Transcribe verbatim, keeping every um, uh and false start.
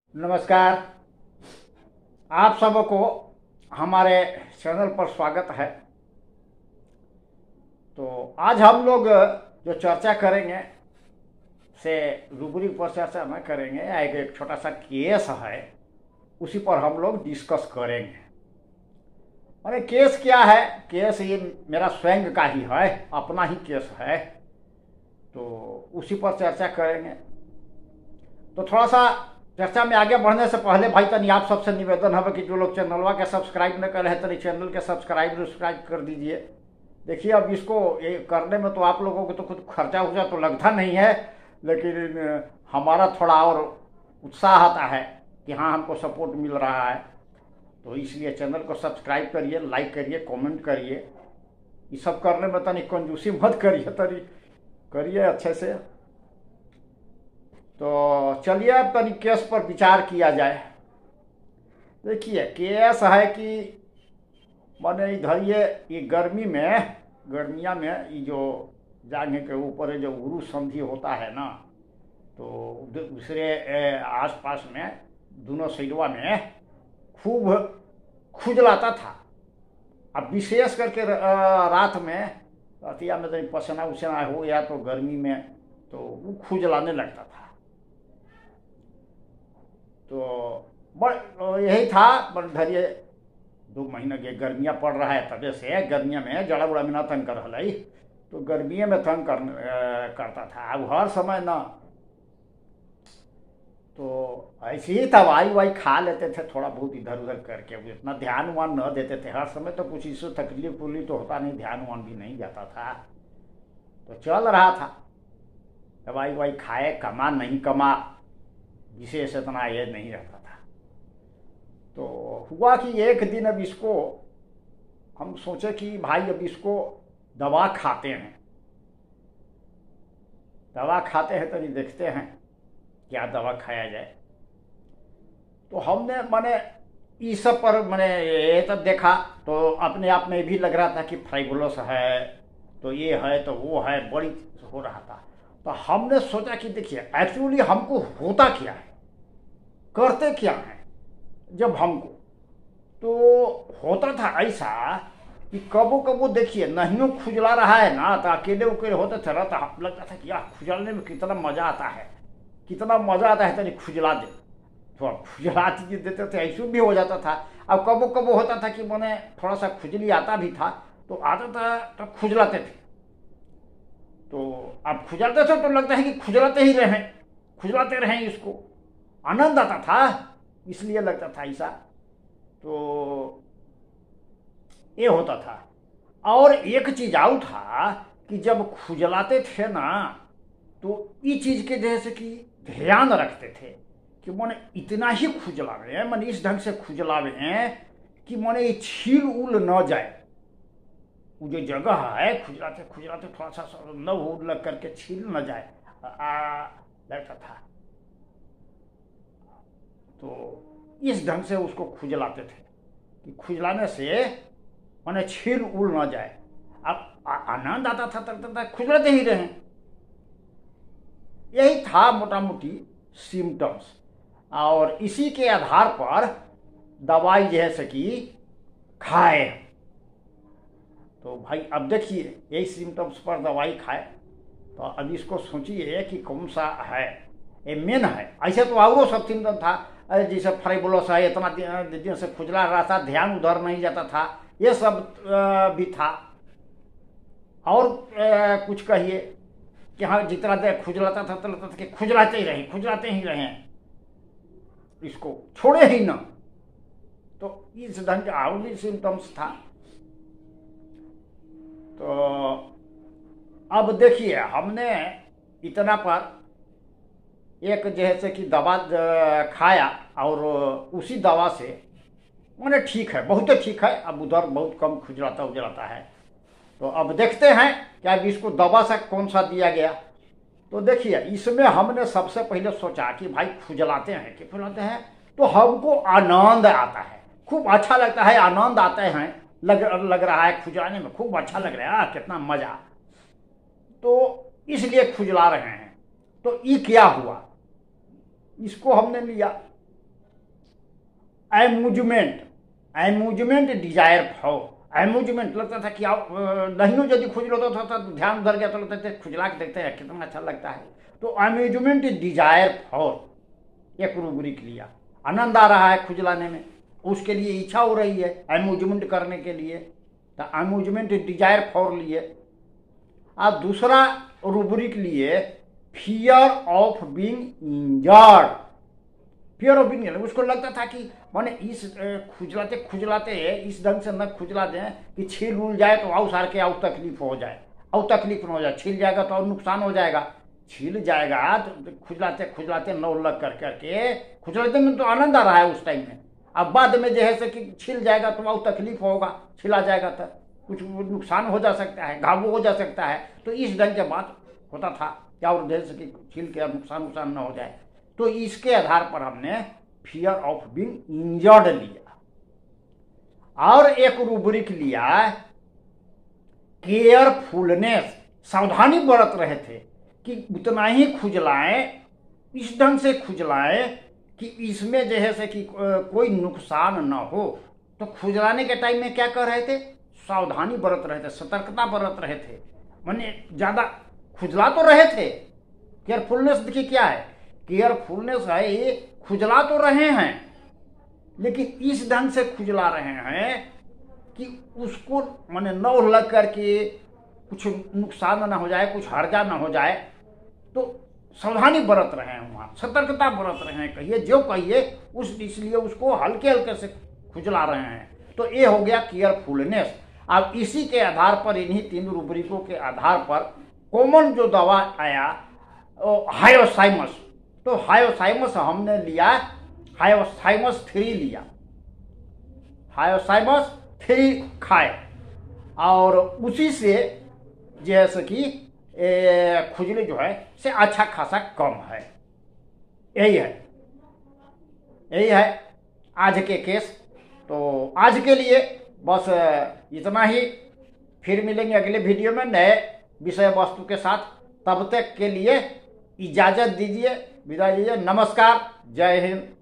नमस्कार। आप सबको हमारे चैनल पर स्वागत है। तो आज हम लोग जो चर्चा करेंगे से रूबरी पर चर्चा न करेंगे, एक एक छोटा सा केस है उसी पर हम लोग डिस्कस करेंगे। अरे केस क्या है? केस ये मेरा स्वयं का ही है, अपना ही केस है, तो उसी पर चर्चा करेंगे। तो थोड़ा सा चर्चा में आगे बढ़ने से पहले भाई तनी आप सबसे निवेदन है कि जो लोग चैनलवा के सब्सक्राइब न करे हैं तनी चैनल के सब्सक्राइब सब्सक्राइब कर दीजिए। देखिए अब इसको ये करने में तो आप लोगों को तो खुद खर्चा उर्चा तो लगता नहीं है, लेकिन हमारा थोड़ा और उत्साह आता है कि हाँ हमको सपोर्ट मिल रहा है। तो इसलिए चैनल को सब्सक्राइब करिए, लाइक करिए, कॉमेंट करिए। ये सब करने में तनी कंजूसी मत करिए, तनी करिए अच्छे से। तो चलिए अब तनी केस पर विचार किया जाए। देखिए केस है कि माने इधर ये ये गर्मी में गर्मिया में ये जो जांघे के ऊपर जो उरु संधि होता है ना, तो दूसरे आसपास में दोनों साइडवा में खूब खुजलाता था। अब विशेष करके रात में अतिया में तो पसीना उसीना हो या तो गर्मी में तो वो खुजलाने लगता था। तो बड़ यही था बड़ धरिए दो महीना के गर्मियाँ पड़ रहा है, तबे से गर्मिया में जड़ा बुड़ा में ना तंग कर रहा है, तो गर्मिया में तंग कर, करता था। अब हर समय ना तो ऐसे ही दवाई वाई खा लेते थे थोड़ा बहुत इधर उधर करके, इतना ध्यान वान न देते थे। हर समय तो कुछ इससे तकलीफ पुली तो होता नहीं, ध्यान वान भी नहीं जाता था, तो चल रहा था। दवाई वाई खाए, कमा नहीं कमा विशेष इतना ये नहीं रहता था। तो हुआ कि एक दिन अब इसको हम सोचे कि भाई अब इसको दवा खाते हैं, दवा खाते हैं तो नहीं देखते हैं क्या दवा खाया जाए। तो हमने माने इस सब पर मैंने ये तब देखा तो अपने आप में भी लग रहा था कि फाइबुलस है, तो ये है तो वो है, बड़ी हो रहा था। तो हमने सोचा कि देखिए एक्चुअली हमको होता क्या है, करते क्या है। जब हमको तो होता था ऐसा कि कबो कबो देखिए नहियों खुजला रहा है ना, तो अकेले उकेले होते थे रहता लगता था कि यार खुजलने में कितना मजा आता है, कितना मजा आता है, तनी खुजला दे, थोड़ा खुजला देते थे, ऐसे भी हो जाता था। अब कबो कबो होता था कि मैंने थोड़ा सा खुजली आता भी था, तो आता था तो खुजलाते थे। तो अब खुजलाते थे तो लगता है कि खुजलाते ही रहें, खुजलाते रहें, इसको आनंद आता था, इसलिए लगता था ऐसा। तो ये होता था। और एक चीज और था कि जब खुजलाते थे ना, तो ये चीज के जैसे कि ध्यान रखते थे कि मैंने इतना ही खुजलावे हैं, मैंने इस ढंग से खुजलावे हैं कि मैंने ये छील उल न जाए। वो जो जगह है खुजलाते खुजलाते थोड़ा सा न उल लग करके छील न जाए, आ लगता था। तो इस ढंग से उसको खुजलाते थे कि खुजलाने से मैंने छील उल न जाए। अब आनंद आता था, तक तक खुजलाते ही रहे। यही था मोटा मोटी सिम्टम्स, और इसी के आधार पर दवाई जैसे कि खाए। तो भाई अब देखिए यही सिम्टम्स पर दवाई खाए, तो अब इसको सोचिए कि कौन सा है ये मेन है। ऐसे तो और सब सिम्टम था, जैसे फाइबुलस है, इतना दिन से खुजला रहा था, ध्यान उधर नहीं जाता था, ये सब भी था। और कुछ कहिए कि हाँ जितना देर खुजलाता था तो लगता था कि खुजलाते ही रहे, खुजलाते ही रहे, इसको छोड़े ही ना। तो इस ढंग का और भी सिम्टम्स था। तो अब देखिए हमने इतना पर एक जैसे कि दवा खाया, और उसी दवा से मैंने ठीक है, बहुत ठीक है, अब उधर बहुत कम खुजलाता उजलाता है। तो अब देखते हैं क्या इसको दवा से कौन सा दिया गया। तो देखिए इसमें हमने सबसे पहले सोचा कि भाई खुजलाते हैं कि खुजलाते हैं तो हमको आनंद आता है, खूब अच्छा लगता है, आनंद आते हैं, लग लग रहा है खुजलाने में खूब अच्छा लग रहा है, कितना मजा, तो इसलिए खुजला रहे हैं। तो ये क्या हुआ, इसको हमने लिया amusement amusement desire for amusement लगता था कि आप दहिनों यदि खुजल होता था तो ध्यान उधर गया तो लगता था खुजला के देखते हैं कितना अच्छा लगता है। तो एम्यूजमेंट डिजायर फॉर एक रूब्रिक लिया, आनंद आ रहा है खुजलाने में, उसके लिए इच्छा हो रही है एम्यूजमेंट करने के लिए, तो एम्यूजमेंट डिजायर फॉर लिए। अब दूसरा रूब्रिक लिए fear of being injured. Fear of being, उसको लगता था कि माने इस खुजलाते खुजलाते इस ढंग से न खुजला दें कि छील उल जाए तो आउ सार के आउ तकलीफ हो जाए, आउ तकलीफ न हो जाए, छील जाएगा तो और नुकसान हो जाएगा, छील जाएगा तो खुजलाते खुजलाते नौ लग कर करके खुजलाते में तो आनंद आ रहा है उस टाइम में, अब बाद में जो है से कि छील जाएगा तो आउ तकलीफ होगा, छिला जाएगा तो कुछ नुकसान हो जा सकता है, घाव हो जा सकता है। तो इस ढंग के बात होता था क्या और देर से कि छील के नुकसान नुकसान न हो जाए। तो इसके आधार पर हमने फियर ऑफ बीइंग इंजर्ड लिया। और एक रूब्रिक लिया केयरफुलनेस, सावधानी बरत रहे थे कि उतना ही खुजलाएं, इस ढंग से खुजलाएं कि इसमें जो है से कि कोई नुकसान न हो। तो खुजलाने के टाइम में क्या कर रहे थे, सावधानी बरत रहे थे, सतर्कता बरत रहे थे, माने ज्यादा खुजला तो रहे थे। केयरफुलनेस देखिए क्या है, केयरफुलनेस है ये खुजला तो रहे हैं लेकिन इस ढंग से खुजला रहे हैं कि उसको माने नौ लग करके कुछ नुकसान ना हो जाए, कुछ हर्जा ना हो जाए। तो सावधानी बरत रहे हैं, वहाँ सतर्कता बरत रहे हैं, कहिए जो कहिए उस इसलिए उसको हल्के हल्के से खुजला रहे हैं। तो ये हो गया केयरफुलनेस। अब इसी के आधार पर, इन्हीं तीन रूब्रिकों के आधार पर कॉमन जो दवा आया हायोसाइमस। तो हायोसाइमस हमने लिया, हायोसाइमस थ्री लिया, हायोसाइमस थ्री खाए और उसी से जैसे कि खुजली जो है से अच्छा खासा कम है। यही है यही है आज के केस। तो आज के लिए बस इतना ही, फिर मिलेंगे अगले वीडियो में नए विषय वस्तु के साथ। तब तक के लिए इजाजत दीजिए, विदा दीजिए। नमस्कार, जय हिंद।